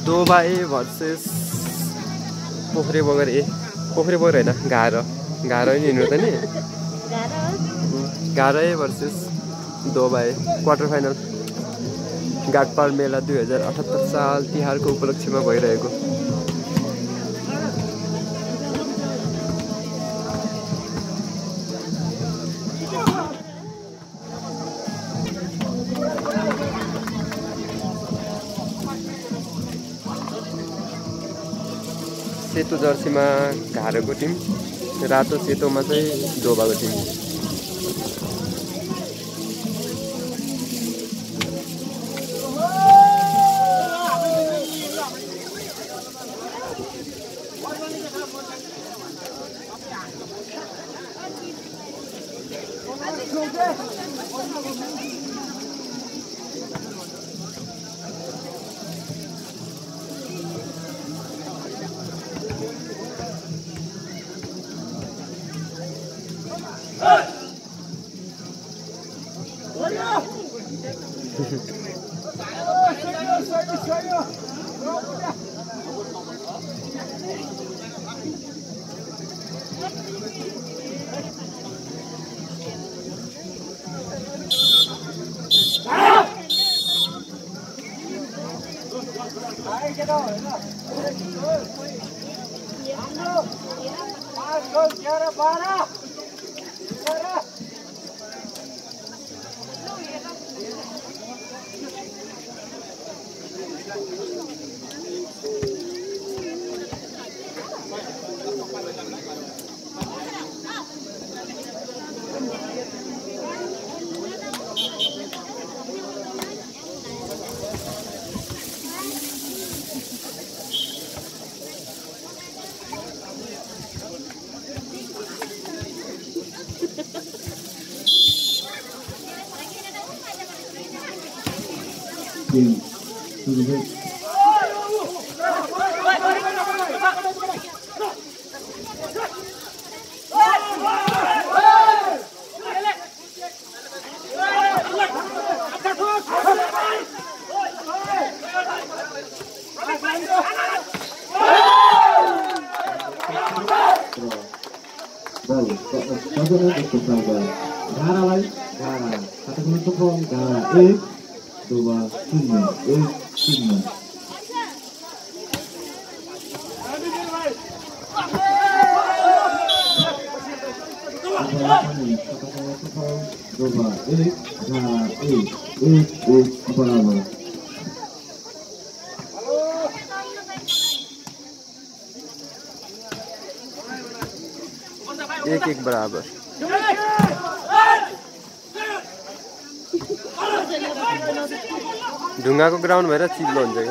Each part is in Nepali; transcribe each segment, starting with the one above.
दोबाई भर्सेस पोखरे बगर होइन गाह्रो नि हिँड्नु त नि गाह्रै versus Dubai quarter final Ghatpal मेला 2078 साल तिहारको उपलक्ष्यमा भइरहेको सेतो जर्सीमा घारोको टिम रातो सेतोमा चाहिँ डोबाको टिम एक बराबर ढुङ्गाको ग्राउन्ड भएर चिल्लो हुन्छ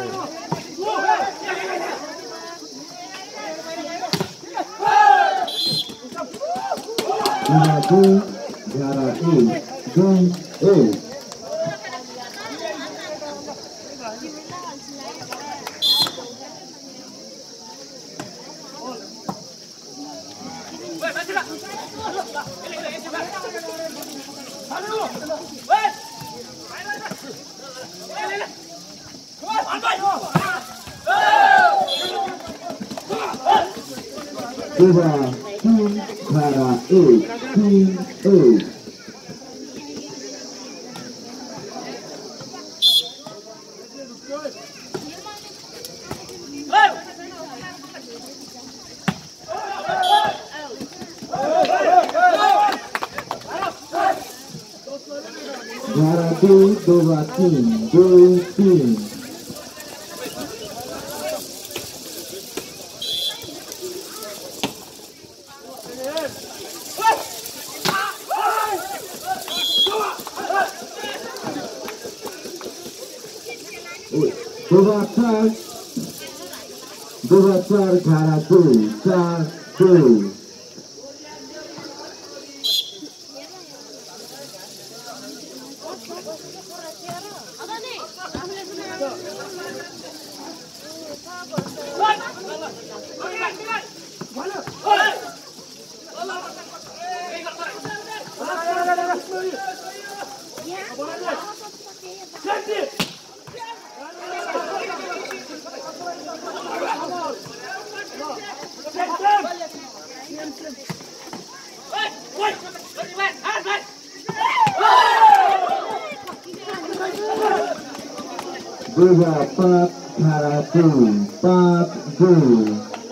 Dua 4 Karatu 4-2.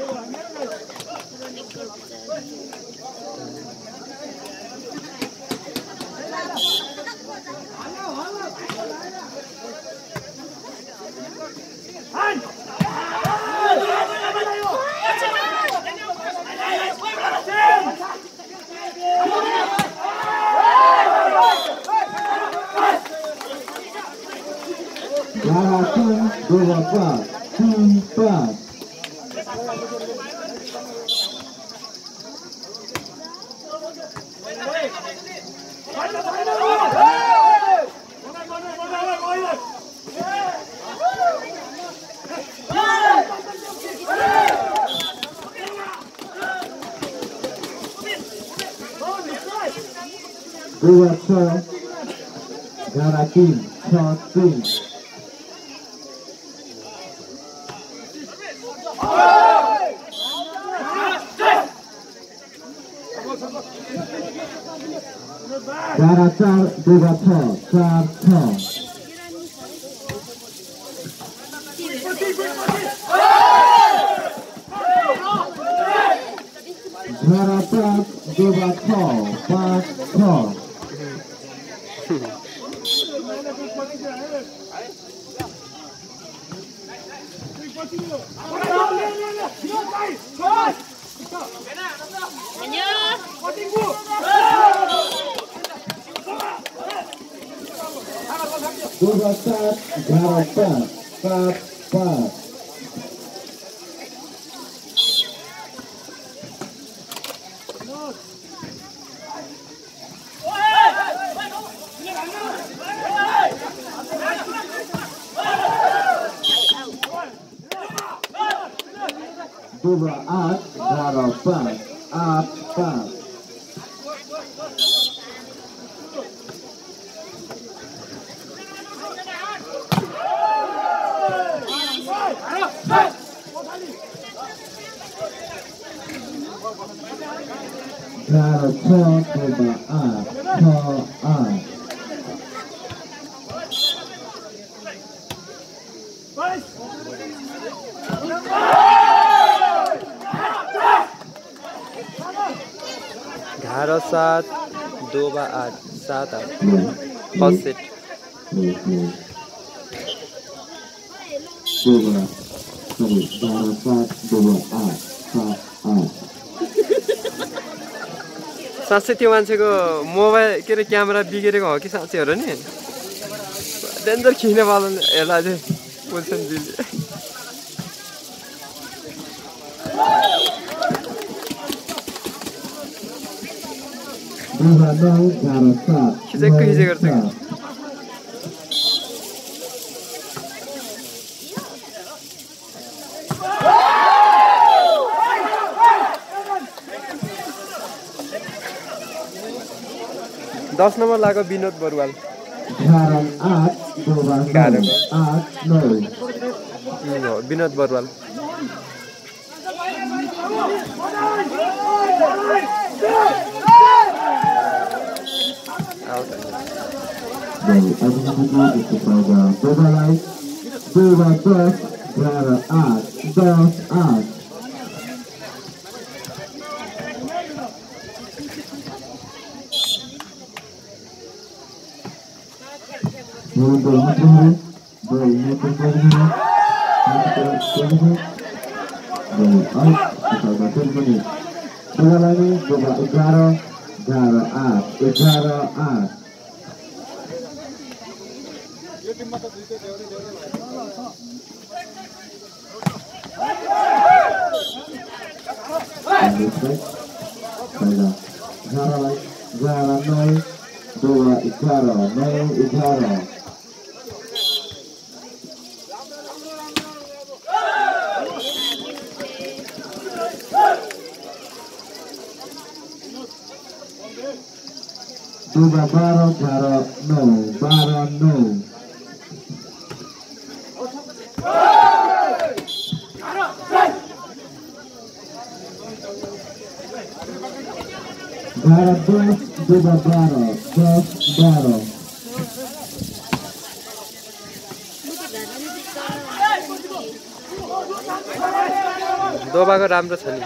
Karatu 2-4 4. Dua 6 Garakin 6-3. Garatar 2-6 4-6. Garatar 2-6 4-6. Dua 4 Garatar 4-4. Dua 8 Garatar 4-4. Garatar 2-8 11 7 2-8 7-8 first set साँच्चै त्यो मान्छेको मोबाइल के अरे क्यामेरा बिग्रेको हो कि साँच्चै हो र नि डेन्जर खिच्ने वाला हेर्दा चाहिँ पोजिसन दिदी खिचेको खिचेको गर्छ 10 नम्बर लाग्यो विनोद बरुवाल 8 विनोद बरुवाल 10, 12, 12. दोबाको राम्रो छ नि।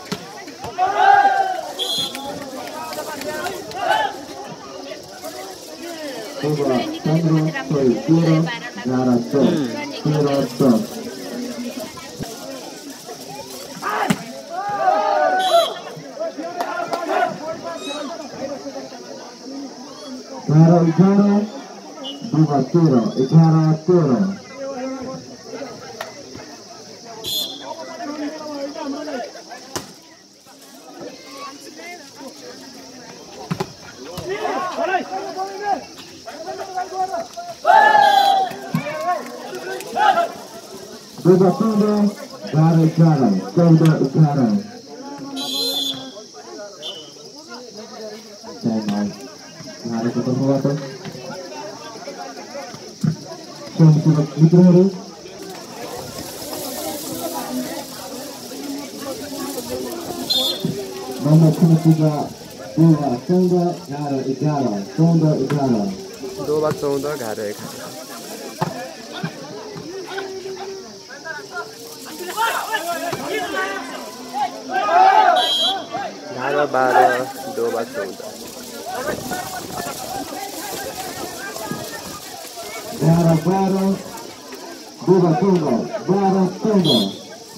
Doba 15, 13, 14. Gara, Doba 13, 11. Doba 15, Gara 11, 14, 11. Gara ketemu apa? Sudah mitrहरू nomor 23, Doba 14, Gara 11, 14, 11. दोबा 14 घारो 11। घारो 12 दोबा 14। Gara 12, Doba 14, Gara 14.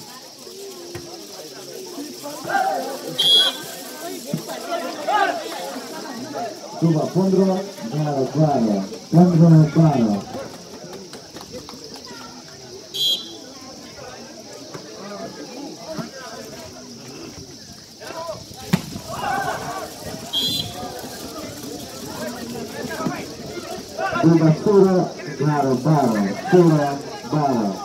Doba 15, Gara 12, 15, 12. Doba 10, Gara 12, 10, 12.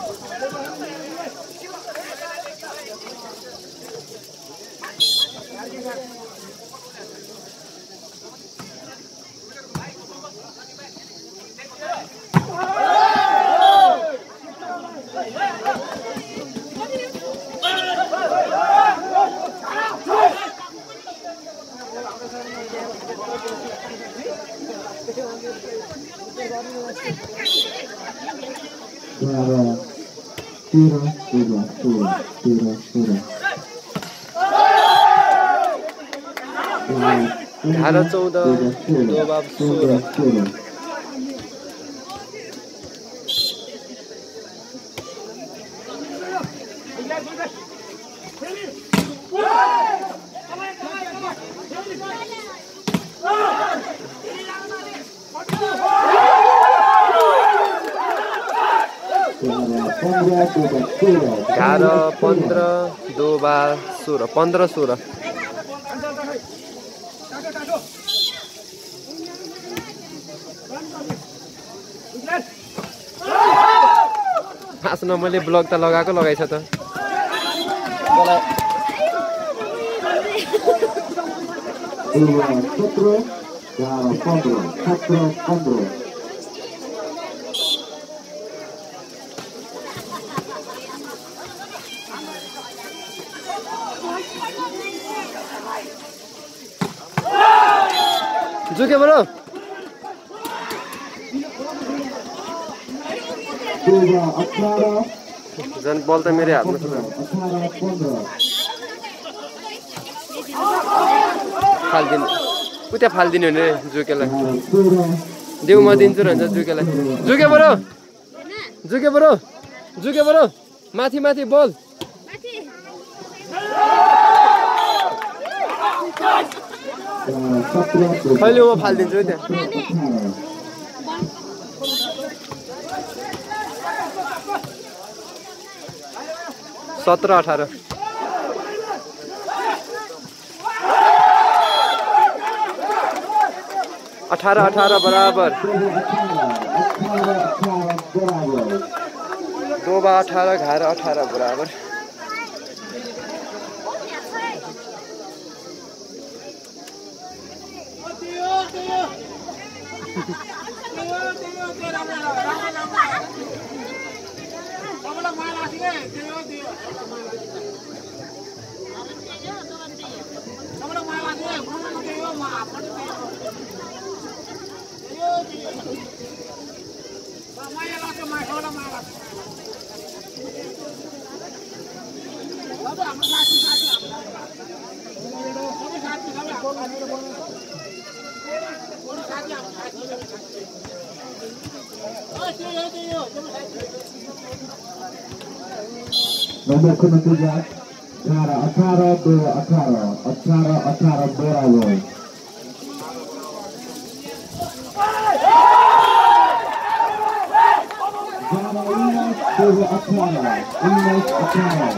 Gara 10, 10. घारो 14 दोबा 16। घारो 15 दोबा 16, 15, 16। हाँस्न मैले ब्लग त लगाएछ त। झुके बरो जन बल त मेरै हातमा छ। फाल्दिनु उता फाल्दिनु भने झुकेलाई देऊ म दिन्छु र भन्छ झुकेलाई। झुके बरो माथि माथि बल। कहिले म फालिदिन्छु त्यहाँ। 17, 18। 18, 18 बराबर। दोबा 18 घारो 18 बराबर। Nomor ketiga, 18 berakhir. Jana Inas Dewa Akara, Inas Akara.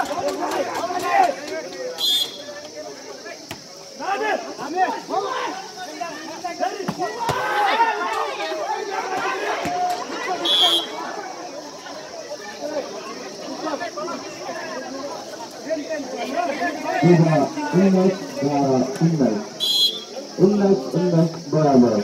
Tiga, Inas Gara Inas. Inas berakhir.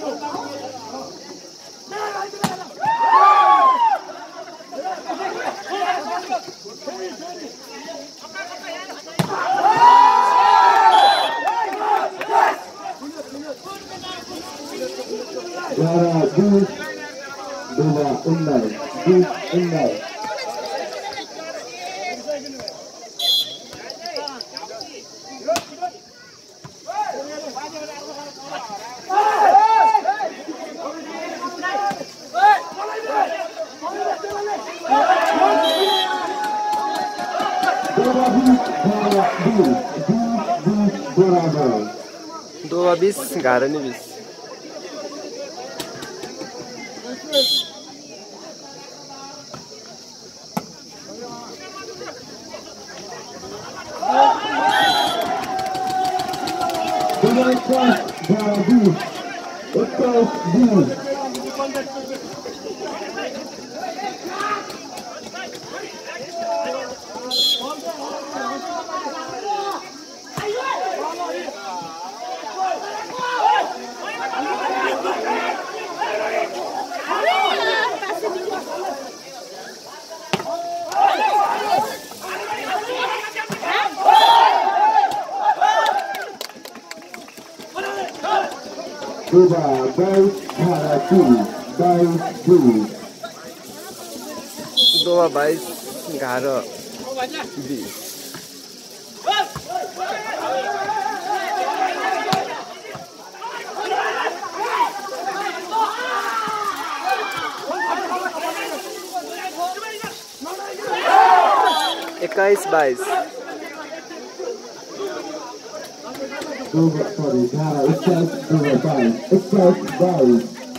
Gara Dus Dewa Inas. Dus Inas. Dua bis, gara ni bis. Dua baik haratu, baik dulu. Dua बाइस gara bis. इक्कीस बाईस Sorry, gara 21 baik.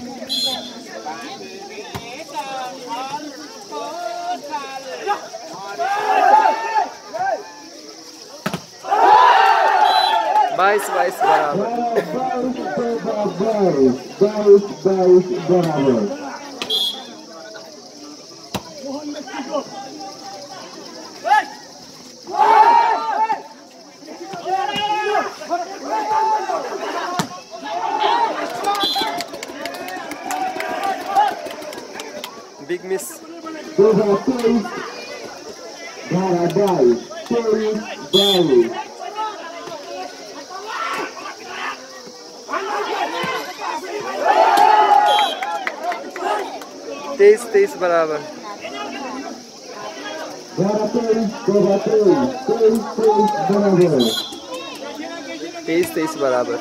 बाईस बाईस बराबर बाईस बराबर. बिग मिस Gara 23 बराबर. Gara 23 बराबर.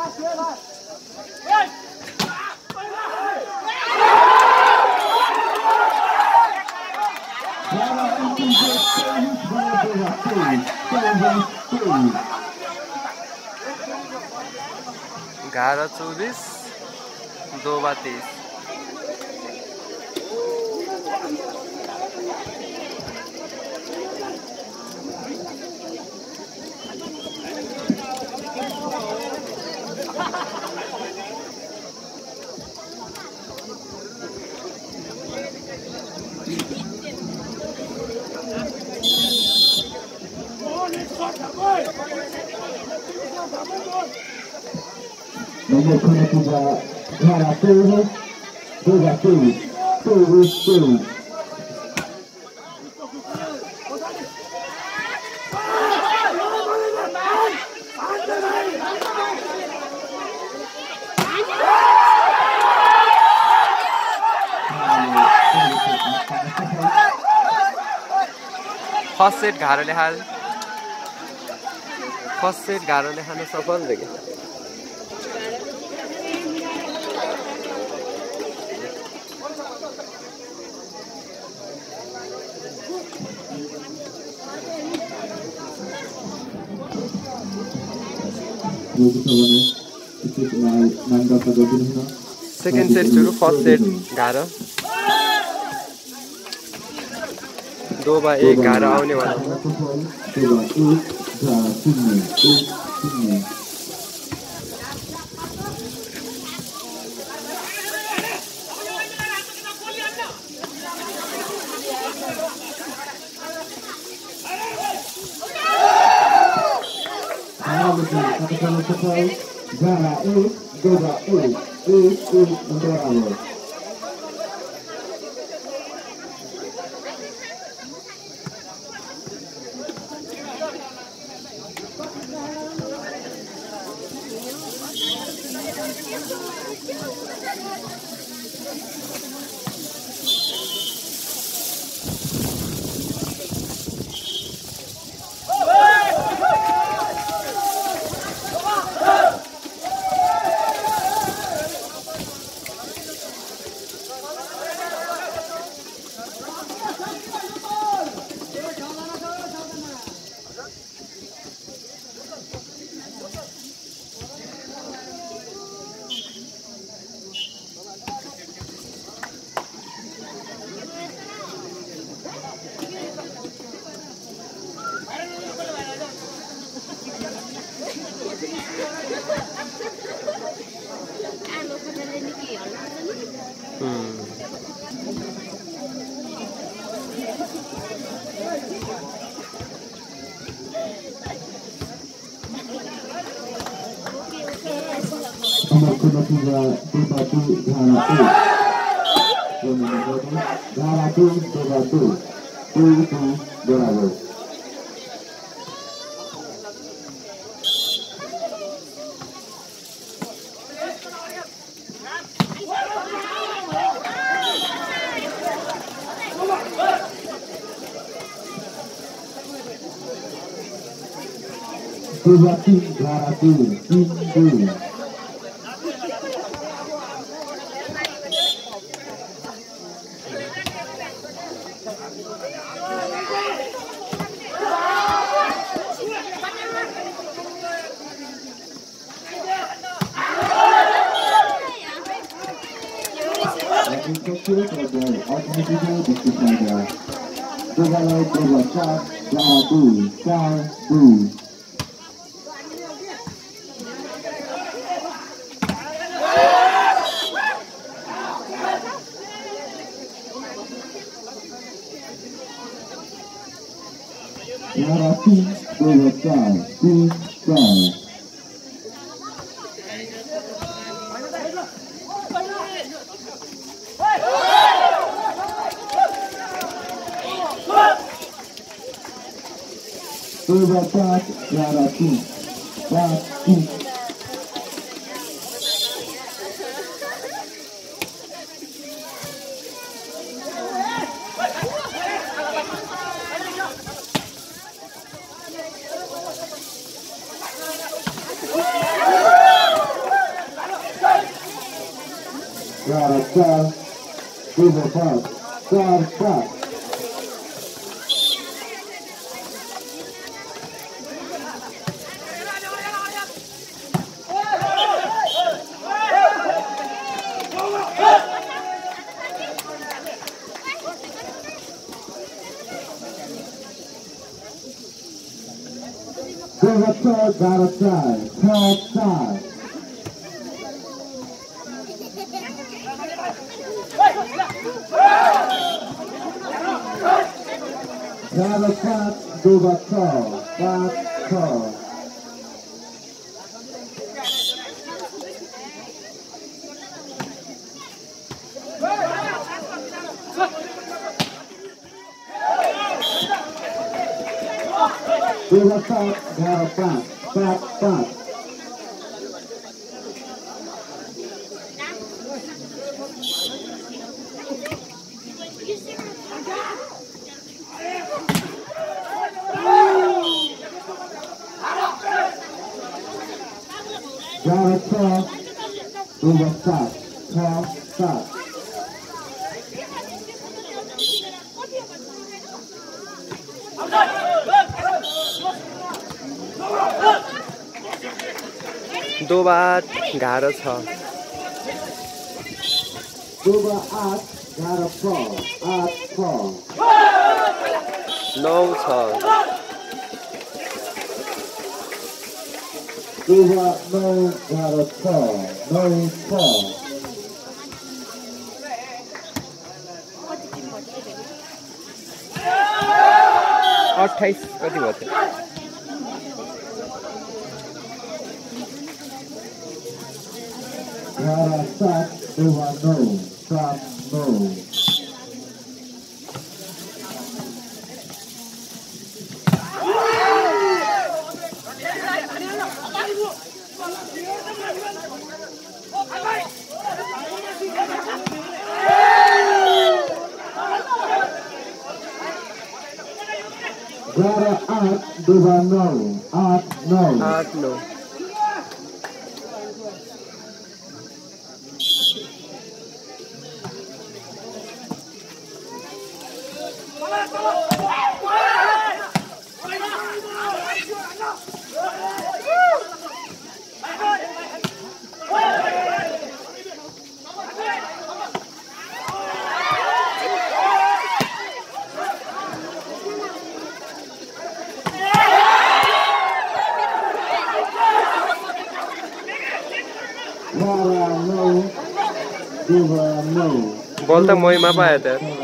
gara 24 2 23. Nomor ketiga, gara 23. First set गाह्रोले हाल फर्स्ट सेट गाह्रोले खान सफल रे के सेकेन्ड सेट सुरु फर्स्ट सेट गाह्रो 2/1 गाह्रो आउने वाला over 7, 12, 7. दोबा गाह्रो छ Over 8, got a 4, 8, 4. 9 छ Over 9, got a 4, 9, 4. 28 कति भयो त Got a 7, over 9, 7, 9. Got a 8, over 9, 8, 9. 8 9 बल त मैमा पायो त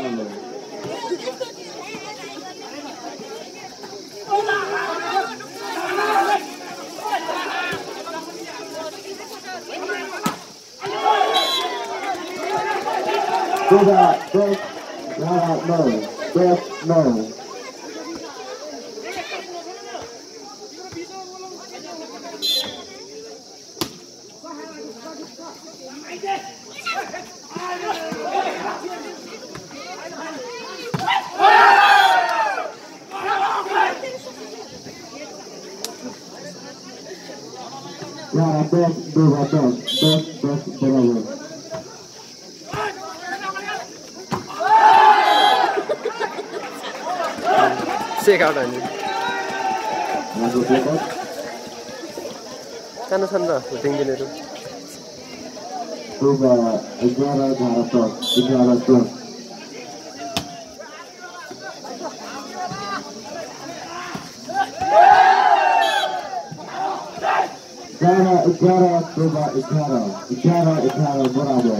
सेकाउट अनि सानो छन् र ढिङ्गिनेहरू बराबर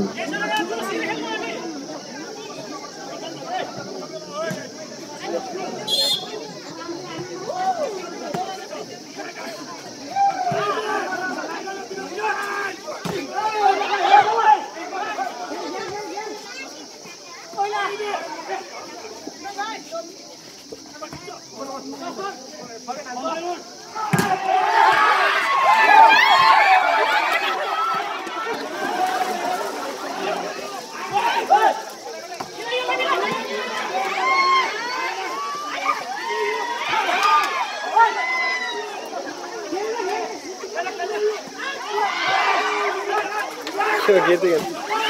gitu kan.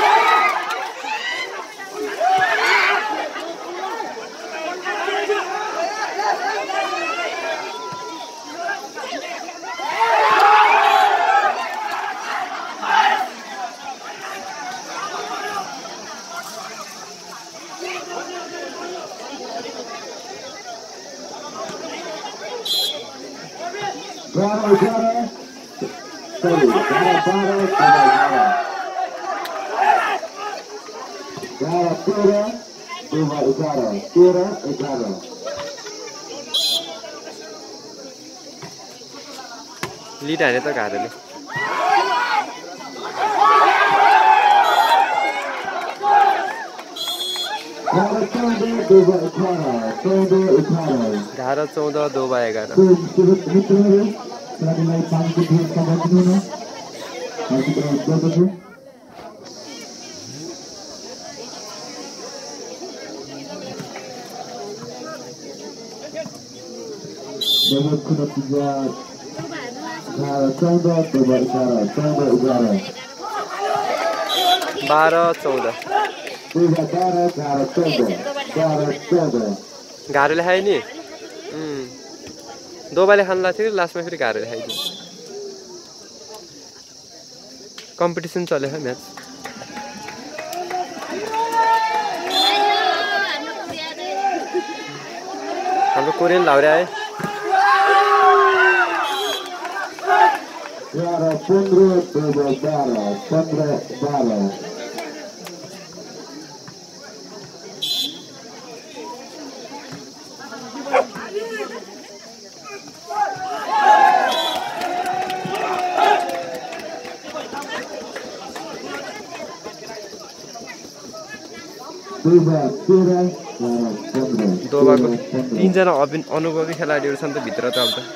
Lead हाने त गाह्रोले गाह्रो 14 दोबा 11 Nomor kena 3 Contoh coba cara, contoh cara. 12 14 Tuba 12, Gara 14. Gara 14. घारोले खायो नि दोबाले खान लाग्थ्यो लास्टमा फेरि घारोले खाइदियो कम्पिटिसन चल्यो है म्याच हाम्रो कोरियन लाउरे आए Gara 15, Tuba Gara 15, 12. Tuba 13, Gara 15. दोबाको तीनजना अनुभवी खेलाडीहरू छन् त भित्र त अब त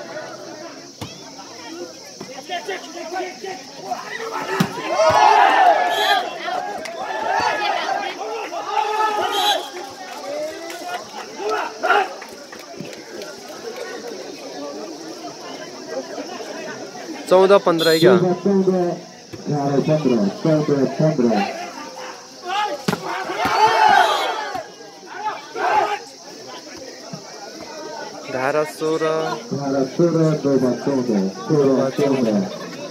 चौध 15 क्या Tuba 14, Gara 15. 14, 15. धारा 16 Gara 16, Tuba 14. 16, 14.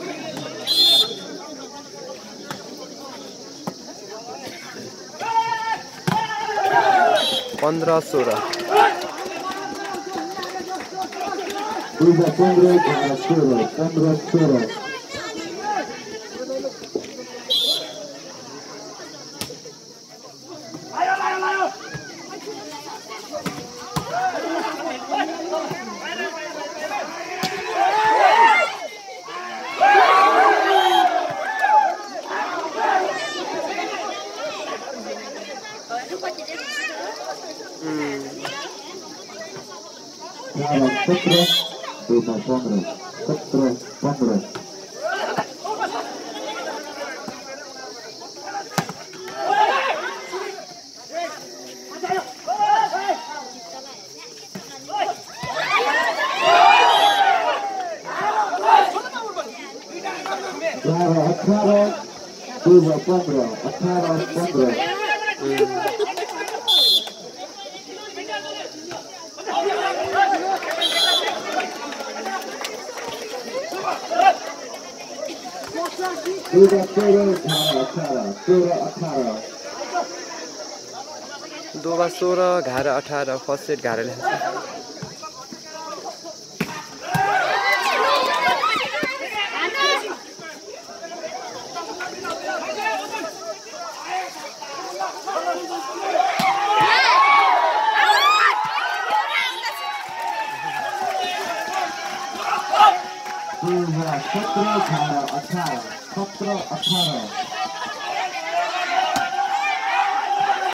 पन्ध्र 16 Tuba 15, Gara 16. 15, 16. Gara 17, Tuba 15. 17, 15. Gara 18, Tuba 15. 18, 15. Tuba 16, Gara 18. 16, 18. दोबा 16 घारा 18 फर्स्ट सेट घाराले हान्छ Tuba 17, Gara 18. 17, 18.